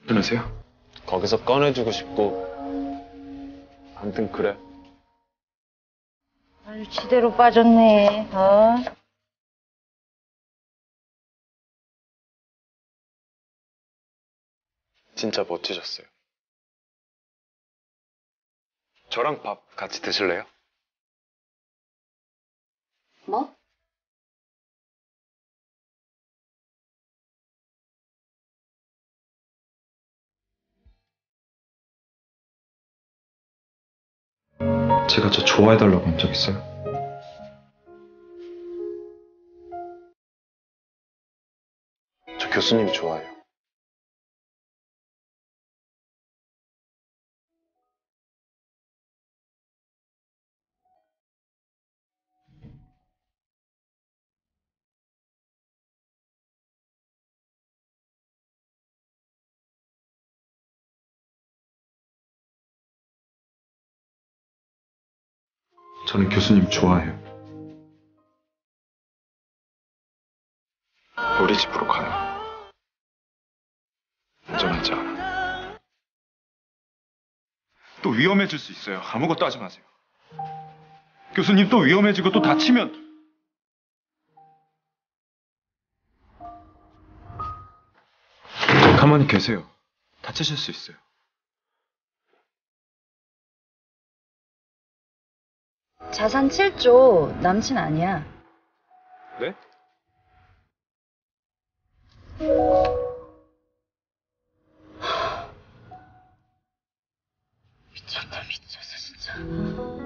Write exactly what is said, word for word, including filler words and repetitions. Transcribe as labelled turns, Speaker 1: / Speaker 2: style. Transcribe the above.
Speaker 1: 끊으세요?
Speaker 2: 거기서 꺼내주고 싶고 아무튼 그래.
Speaker 3: 아주 지대로 빠졌네. 어?
Speaker 2: 진짜 멋지셨어요. 저랑 밥 같이 드실래요?
Speaker 3: 뭐?
Speaker 1: 제가 저 좋아해달라고 한 적 있어요?
Speaker 2: 저 교수님 좋아해요.
Speaker 1: 저는 교수님 좋아해요. 우리 집으로 가요. 안전하지 않아. 또 위험해질 수 있어요. 아무것도 하지 마세요. 교수님 또 위험해지고 또 다치면... 가만히 계세요. 다치실 수 있어요.
Speaker 3: 자산 칠 조 남친 아니야.
Speaker 2: 네?
Speaker 3: 미쳤다 미쳤어 진짜.